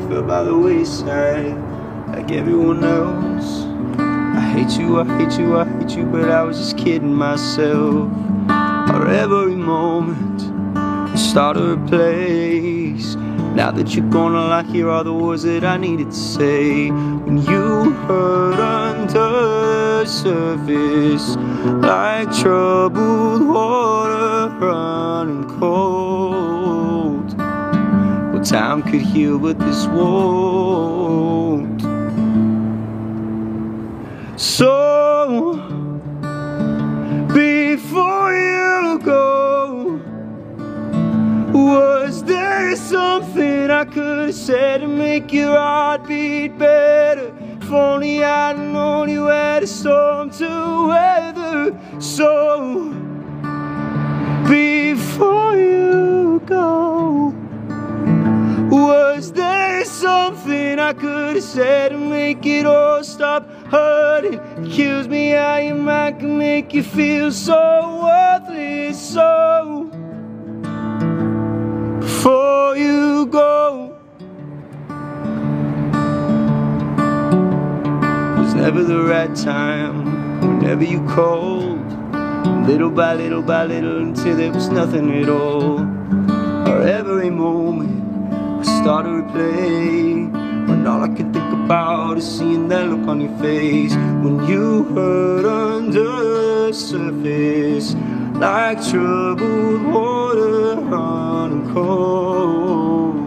fell by the wayside like everyone else. I hate you, I hate you, I hate you, but I was just kidding myself. Or every moment I start a place. Now that you're gone, all I hear are the words that I needed to say. When you hurt under the surface, like troubled water running cold. Well, time could heal, but this won't. So, before you go, was there something I could have said to make your heart beat better? If only I'd known you had a storm to weather. So, before you go, was there something I could have said to make it all stop hurting? It kills me how your mind can make you feel so worthless. So, before you go, was never the right time, whenever you called. Little by little by little, until there was nothing at all. Or every moment I start to replay, when all I can think about is seeing that look on your face. When you hurt under the surface, like troubled water running cold.